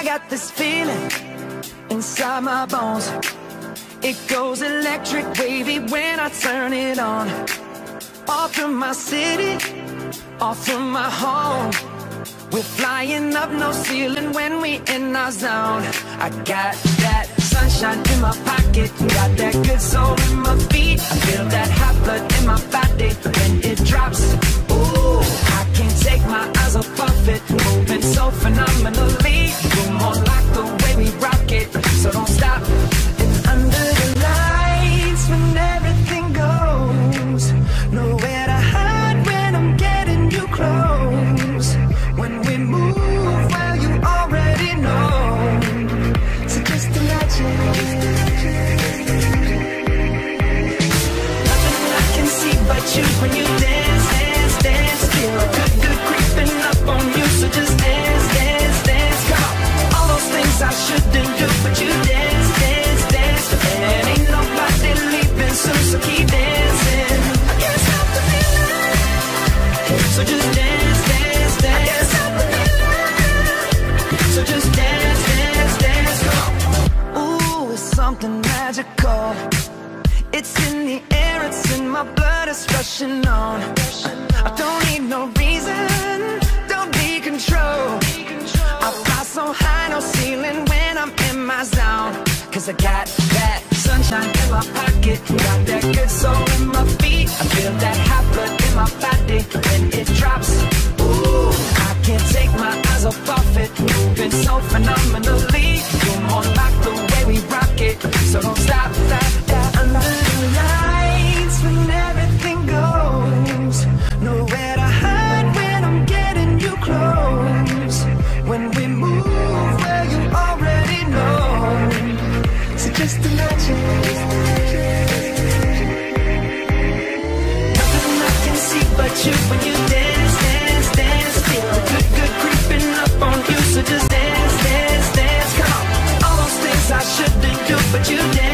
got this feeling inside my bones. It goes electric wavy when I turn it on. Off from my city, off from my home. We're flying up, no ceiling when we in our zone. I got that sunshine in my pocket, got that good soul in my feet. I feel that hot blood in my body when it drops. Ooh, I can't take my eyes off of it, moving so phenomenally. You're more like the way we rock it, so don't stop. And under the lights when everything goes, nowhere to hide when I'm getting you close. When we move, well, you already know. So just imagine. Nothing I can see but you when you dance, dance, dance. Feel good, good creeping up on you. So just dance, dance, dance. Come on. All those things I shouldn't do, but you dance, dance, dance. And ain't nobody leaving soon, so keep dancing. I can't stop the feeling. So just dance, dance, dance. I can't stop the feeling. So just dance, dance, dance. Come on. Ooh, it's something magical. It's in the air, it's in my blood, it's rushing on. I don't need no reason, don't be control. I fly so high, no ceiling when I'm in my zone. Cause I got that sunshine in my pocket, got that good soul in my feet. I feel that hot blood in my body when it drops. Ooh, I can't take my eyes off of it, moving so phenomenally. You're more like the way we rock it, so don't stop, stop, stop. Under the lights when everything goes, nowhere to hide when I'm getting you close. When we move, well, you already know. So just imagine. Nothing I can see but you when you dance, dance, dance. Feel good, good creeping up on you. So just dance, dance, dance. Come on. All those things I shouldn't do, but you dance.